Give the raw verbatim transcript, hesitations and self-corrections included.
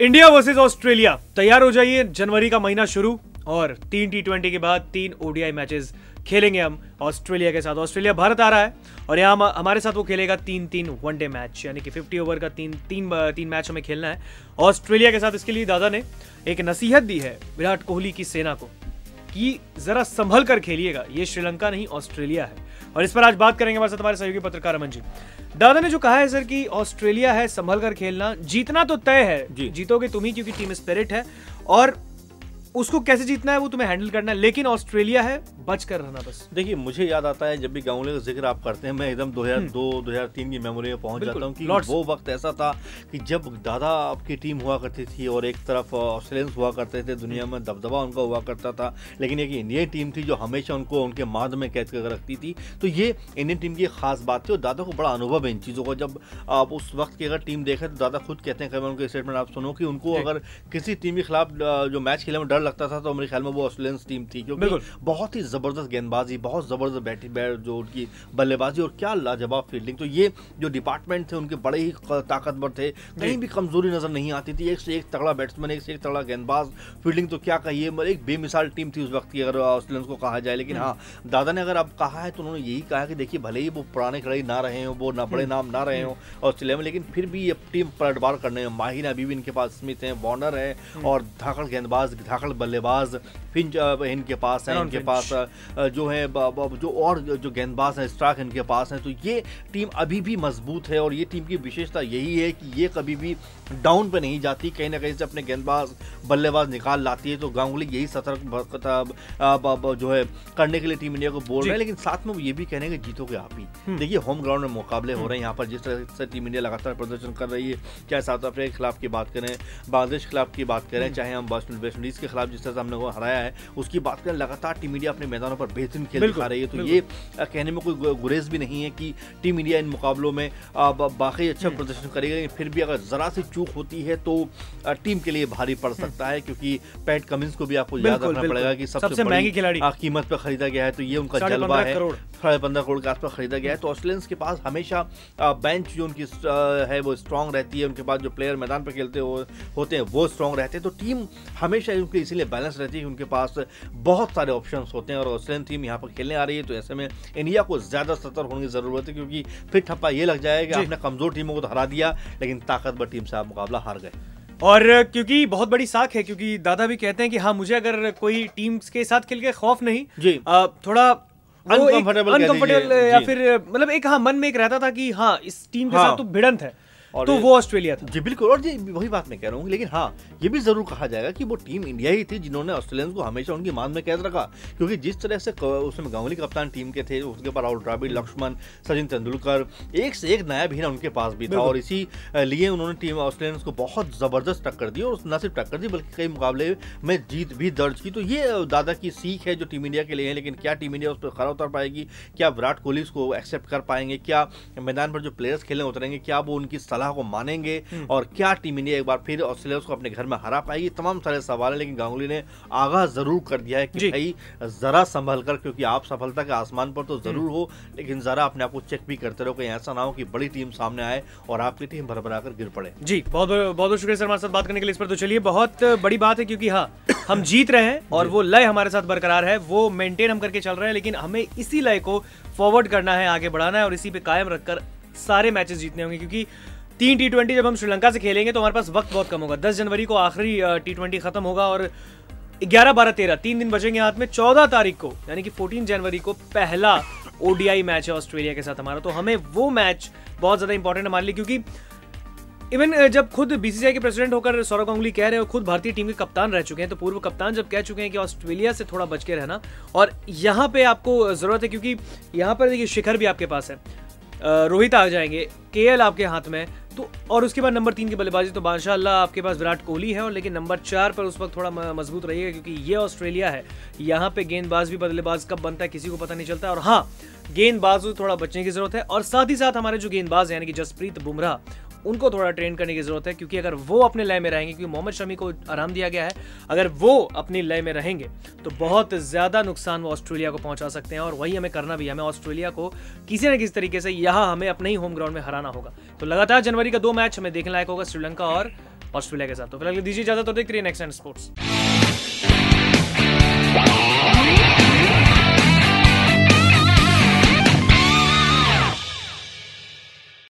India versus Australia, तैयार हो जाइए। जनवरी का महीना शुरू और तीन टी ट्वेंटी के बाद तीन ओडीआई मैचेस खेलेंगे हम ऑस्ट्रेलिया के साथ। ऑस्ट्रेलिया भारत आ रहा है और यहाँ हम, हमारे साथ वो खेलेगा तीन तीन वनडे मैच, यानी कि फिफ्टी ओवर का तीन तीन तीन मैच हमें खेलना है ऑस्ट्रेलिया के साथ। इसके लिए दादा ने एक नसीहत दी है विराट कोहली की सेना को कि जरा संभल कर खेलिएगा, ये श्रीलंका नहीं ऑस्ट्रेलिया है। और इस पर आज बात करेंगे हमारे साथ हमारे सहयोगी पत्रकार अमन जी। दादा ने जो कहा है सर कि ऑस्ट्रेलिया है, संभल कर खेलना, जीतना तो तय है, जीतोगे तुम ही क्योंकि टीम स्पिरिट है और उसको कैसे जीतना है वो तुम्हें हैंडल करना है, लेकिन ऑस्ट्रेलिया है, बच कर रहना बस। देखिए, मुझे याद आता है जब भी गांगुली का जिक्र आप करते हैं, मैं एकदम दो हज़ार दो दो हज़ार तीन की मेमोरी में पहुंच जाता हूं कि वो वक्त ऐसा था कि जब दादा आपकी टीम हुआ करती थी और एक तरफ ऑस्ट्रेलियंस हुआ करते थे, दुनिया में दबदबा उनका हुआ करता था, लेकिन एक इंडियन टीम थी जो हमेशा उनको उनके माद में कैद कर रखती थी। तो ये इंडियन टीम की खास बात थी और दादा को बड़ा अनुभव है इन चीज़ों का। जब आप उस वक्त की अगर टीम देखें तो दादा खुद कहते हैं, उनके स्टेटमेंट आप सुनो कि उनको अगर किसी टीम के खिलाफ जो मैच खेलने में डर लगता था तो मेरे ख्याल में वो ऑस्ट्रेलियंस टीम थी, क्योंकि बहुत ही जबरदस्त गेंदबाजी, बहुत जबरदस्त बैटिंग बैट जो उनकी बल्लेबाजी और क्या लाजवाब फील्डिंग। तो ये जो डिपार्टमेंट थे उनके बड़े ही ताकतवर थे, कहीं भी कमजोरी नजर नहीं आती थी। एक से एक तगड़ा बैट्समैन, एक से एक तगड़ा गेंदबाज, फील्डिंग तो क्या कहिए, एक बेमिसाल टीम थी उस वक्त की अगर ऑस्ट्रेलियंस को कहा जाए। लेकिन हाँ, दादा ने अगर अब कहा है तो उन्होंने यही कहा कि देखिए, भले ही वो पुराने खिलाड़ी ना रहे हो, वो ना बड़े नाम ना रहे हो ऑस्ट्रेलिया में, लेकिन फिर भी ये टीम पलटवार करने में माहिर है। अभी भी इनके पास स्मिथ है, वार्नर है और धाकड़ गेंदबाज, धाकड़ बल्लेबाज फिंच इनके पास है, इनके पास जो है जो और जो गेंदबाज हैं स्टार्क इनके पास हैं। तो ये टीम अभी भी मजबूत है और ये टीम की विशेषता यही है कि ये कभी भी डाउन पे नहीं जाती, कहीं ना कहीं से अपने गेंदबाज बल्लेबाज निकाल लाती है। तो गांगुली यही सतर्क जो है करने के लिए टीम इंडिया को बोल रहे हैं, लेकिन साथ में वो ये भी कहने के जीतोगे आप ही। देखिए, होम ग्राउंड में मुकाबले हो रहे हैं यहाँ पर, जिस तरह से टीम इंडिया लगातार प्रदर्शन कर रही है, चाहे साउथ अफ्रीका के खिलाफ की बात करें, बांग्लादेश के खिलाफ की बात करें, चाहे हम वेस्ट इंडीज के खिलाफ जिस तरह से हमने वो हराया है उसकी बात करें, लगातार टीम इंडिया अपने मैदानों पर बेहतरीन खेल दिखा रही है। तो ये कहने में कोई गुरेज भी नहीं है कि टीम इंडिया इन मुकाबलों में बाकी अच्छा प्रदर्शन करेगी, फिर भी अगर जरा सी चूक होती है तो टीम के लिए भारी पड़ सकता है, क्योंकि पैट कमिंस को भी आपको याद रखना पड़ेगा कि सबसे महंगी खिलाड़ी कीमत पर खरीदा गया है। तो ये उनका जलवा है, साढ़े पंद्रह करोड़ के आसपास खरीदा गया है। तो ऑस्ट्रेलियंस के पास हमेशा बेंच जो उनकी है वो स्ट्रांग रहती है, उनके पास जो प्लेयर मैदान पर खेलते हो, होते हैं वो स्ट्रांग रहते हैं। तो टीम हमेशा उनकी इसीलिए बैलेंस रहती है, उनके पास बहुत सारे ऑप्शंस होते हैं और ऑस्ट्रेलियन टीम यहाँ पर खेलने आ रही है। तो ऐसे में इंडिया को ज्यादा सतर्क होने की जरूरत है, क्योंकि फिर ठप्पा ये लग जाएगा कि आपने कमजोर टीमों को तो हरा दिया लेकिन ताकतवर टीम से आप मुकाबला हार गए। और क्योंकि बहुत बड़ी साख है, क्योंकि दादा भी कहते हैं कि हाँ, मुझे अगर कोई टीम के साथ खेल के खौफ नहीं, जी आ, थोड़ा अनकंफर्टेबल या फिर मतलब एक हाँ मन में एक रहता था कि हाँ इस टीम के साथ तो भिड़ंत है, तो वो ऑस्ट्रेलिया था। जी बिल्कुल, और जी वही बात मैं कह रहा हूँ। लेकिन हाँ, ये भी जरूर कहा जाएगा कि वो टीम इंडिया ही थी जिन्होंने ऑस्ट्रेलियंस को हमेशा उनकी मान में कैद रखा, क्योंकि जिस तरह से उसमें गांगुली कप्तान टीम के थे, उसके ऊपर राहुल द्रविड़, लक्ष्मण, सचिन तेंदुलकर, एक से एक नया भी उनके पास भी था और इसी लिए उन्होंने टीम ऑस्ट्रेलियंस को बहुत जबरदस्त टक्कर दी और न सिर्फ टक्कर दी बल्कि कई मुकाबले में जीत भी दर्ज की। तो ये दादा की सीख है जो टीम इंडिया के लिए है। लेकिन क्या टीम इंडिया उस पर खरा उतर पाएगी? क्या विराट कोहली उसको एक्सेप्ट कर पाएंगे? क्या मैदान पर जो प्लेयर्स खेलने उतरेंगे क्या वो उनकी सलाह को मानेंगे? और क्या टीम इंडिया एक बार फिर ऑस्ट्रेलिया को अपने घर में हरा पाएगी? तमाम सारे सवाल हैं, लेकिन गांगुली ने आगाह जरूर कर दिया है कि भाई जरा संभल कर, क्योंकि आप सफलता के आसमान पर तो जरूर हो, लेकिन जरा अपने आप को चेक भी करते रहो, कहीं ऐसा ना हो कि बड़ी टीम सामने आए और आपकी टीम भरभरा कर गिर पड़े। जी बहुत बहुत बहुत शुक्रिया सर हमारे साथ बात करने के लिए इस पर। तो चलिए, बहुत बड़ी बात है क्योंकि हाँ, हम जीत रहे हैं और वो लय हमारे साथ बरकरार है, वो मेंटेन हम करके चल रहे हैं, लेकिन हमें इसी लय को फॉरवर्ड करना है, आगे बढ़ाना है और इसी पे कायम रखकर सारे मैचेस जीतने होंगे। क्योंकि तीन टी ट्वेंटी जब हम श्रीलंका से खेलेंगे तो हमारे पास वक्त बहुत कम होगा। दस जनवरी को आखिरी टी ट्वेंटी खत्म होगा और ग्यारह बारह तेरह तीन दिन बचेंगे हाथ में। चौदह तारीख को यानी कि चौदह जनवरी को पहला ओडीआई मैच है ऑस्ट्रेलिया के साथ हमारा। तो हमें वो मैच बहुत ज्यादा इंपॉर्टेंट है हमारे लिए, क्योंकि इवन जब खुद बीसीसीआई के प्रेसिडेंट होकर सौरव गांगुली कह रहे हो, खुद भारतीय टीम के कप्तान रह चुके हैं, तो पूर्व कप्तान जब कह चुके हैं कि ऑस्ट्रेलिया से थोड़ा बच के रहना, और यहाँ पे आपको जरूरत है क्योंकि यहाँ पर देखिए शिखर भी आपके पास है, रोहित आ जाएंगे, केएल आपके हाथ में, तो और उसके बाद नंबर तीन की बल्लेबाजी तो माशाल्लाह आपके पास विराट कोहली है। और लेकिन नंबर चार पर उस वक्त थोड़ा मजबूत रहिएगा, क्योंकि ये ऑस्ट्रेलिया है, यहाँ पे गेंदबाज भी बल्लेबाज कब बनता है किसी को पता नहीं चलता। और हाँ, गेंदबाज को थोड़ा बचने की जरूरत है और साथ ही साथ हमारे जो गेंदबाज है यानी कि जसप्रीत बुमराह, उनको थोड़ा ट्रेन करने की जरूरत है, क्योंकि अगर वो अपने लय में रहेंगे, क्योंकि मोहम्मद शमी को आराम दिया गया है, अगर वो अपनी लय में रहेंगे तो बहुत ज्यादा नुकसान वो ऑस्ट्रेलिया को पहुंचा सकते हैं और वही हमें करना भी है। हमें ऑस्ट्रेलिया को किसी न किसी तरीके से यहाँ हमें अपने ही होम ग्राउंड में हराना होगा। तो लगातार जनवरी का दो मैच हमें देखने लायक होगा, श्रीलंका और ऑस्ट्रेलिया के साथ। तो फिलहाल दीजिए इजाजत और देखते रहिए नेक्स्ट एंड स्पोर्ट्स।